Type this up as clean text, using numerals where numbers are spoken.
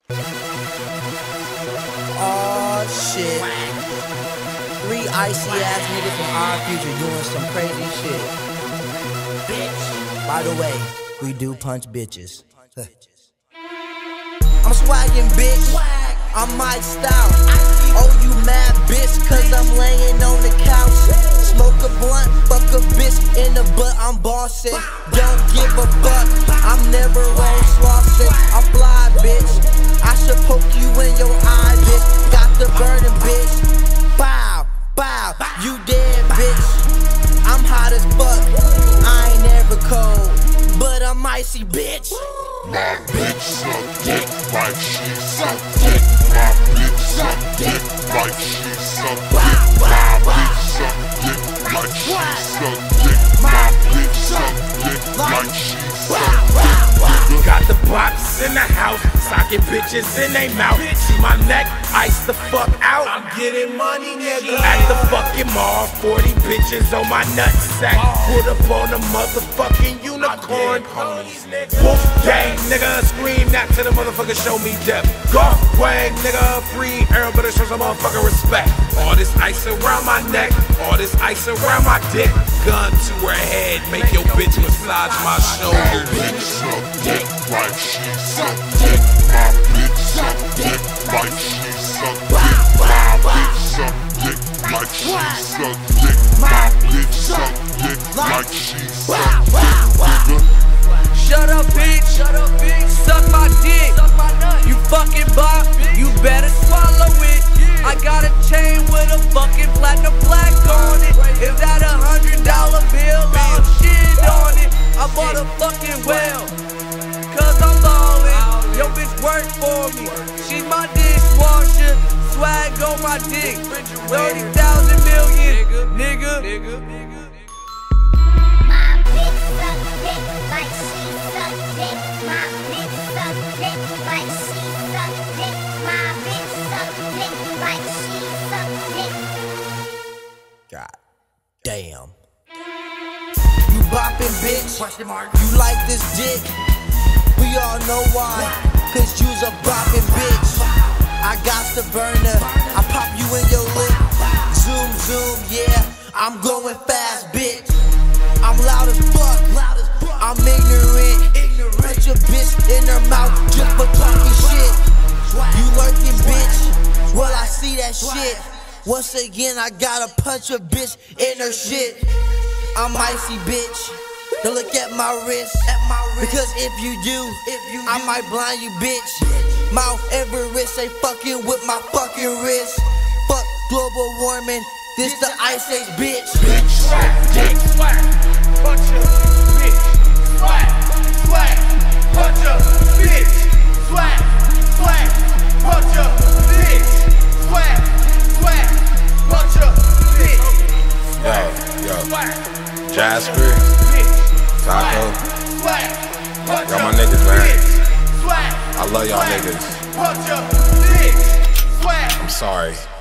Oh shit. 3 icy ass niggas from our future doing some crazy shit. Bitch. By the way, we do punch bitches. I'm swaggin', bitch. I'm Mike Style. Oh, you mad, bitch, cause I'm laying on the couch. Smoke a blunt, fuck a bitch in the butt, I'm bossing. Don't give a fuck, I'm never on slossin'. I'm fly, bitch. I should poke you in your eye, bitch. Got the burning, bitch. Bow, bow, you dead, bitch. I'm hot as fuck, I ain't never cold, but I'm icy, bitch. My bitch suck dick like she suck dick. My bitch suck dick like she suck dick. My bitch suck dick like she suck dick. My bitch suck dick like she suck dick. Got the box in the house, socket bitches in they mouth. See my neck, ice the fuck out. I'm getting money, nigga. At the fucking mall, 40 bitches on my nutsack. Put up on a motherfucking unicorn. Wolf gang, nigga, scream that to the motherfucker, show me death. Golf wang, nigga, free air, but it shows some motherfucker respect. All this ice around my neck, all this ice around my dick. Gun to her head, make your bitch massage my shoulders. My bitch suck dick like she suck dick. My bitch suck dick like she suck dick. My bitch suck dick like she suck dick. My bitch suck dick like she suck dick. Shut up, bitch. Suck my dick. You fucking bop. You better swallow it. I got a chain with a fucking platinum black on it. Is that $100 bill? I'll shit on it. I bought a fucking whale, cause I'm ballin'. Yo, bitch work for me. She's my dishwasher. Swag on my dick. 30,000 million, nigga. My bitch suck dick like she suck dick. My bitch suck dick like she suck dick. My bitch suck dick like she suck dick. God damn. You boppin', bitch. You like this dick? We all know why. Cause you's a boppin' bitch. I got the burner. I pop you in your lip. Zoom, zoom, yeah. I'm going fast, bitch. I'm loud as fuck. I'm ignorant. Put your bitch in her mouth just for talking shit. You lurking, bitch. Well, I see that shit. Once again, I gotta punch a bitch in her shit. I'm icy, bitch. Don't look at my wrist, because if you do, I might blind you, bitch. Mount Everest ain't fucking with my fucking wrist. Fuck global warming, this the Ice Age, bitch. Bitch suck dick. Swag, punch a bitch. Swag, punch a bitch. Swag, punch a bitch. Swag, punch a bitch. Yo, Jasper, Taco, y'all my niggas, man. I love y'all niggas. I'm sorry.